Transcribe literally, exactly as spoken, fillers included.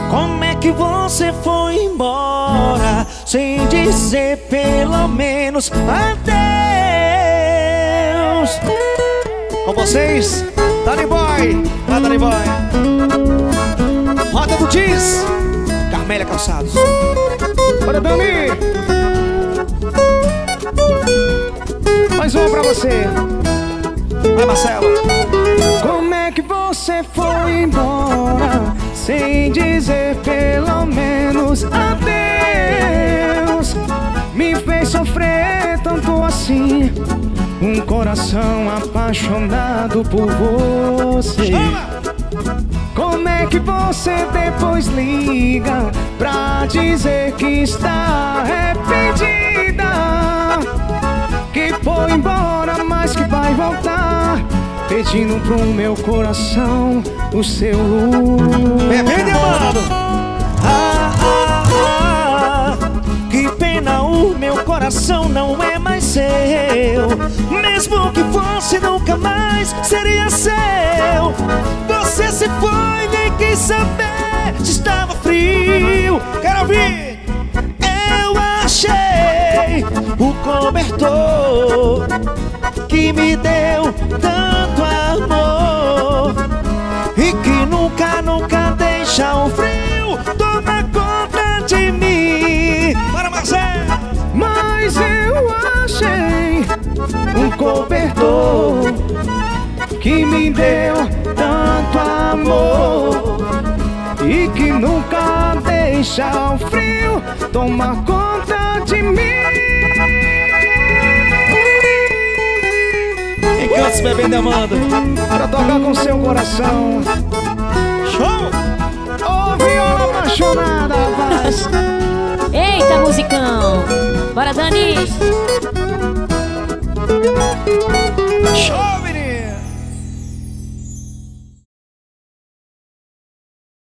Como é que você foi embora sem dizer pelo menos adeus? Com vocês, Danny Boy, vai Danny Boy. Roda do Diz, Carmélia Calçados. Bora, Dani. Mais uma pra você. Vai, Marcelo. Como é que você foi embora sem dizer pelo menos adeus? Me fez sofrer tanto assim, um coração apaixonado por você. Como é que você depois liga pra dizer que está arrependida, que foi embora, mas que vai voltar, pedindo pro meu coração o seu lugar. Bebendo, amado. Ah, ah, ah, que pena, o meu coração não é mais seu. Mesmo que fosse, nunca mais seria seu. Você se foi, nem quis saber se estava frio. Quero ouvir. Eu achei o cobertor que me deu tanto amor e que nunca, nunca deixa o frio tomar conta de mim. Para, Marcelo! Mas eu achei um cobertor que me deu tanto amor e que nunca deixa o frio tomar conta de mim. Encantos bebendo, Amanda, para tocar com seu coração. Show! Ô, viola apaixonada, paz. Eita, musicão. Bora, Dani. Show!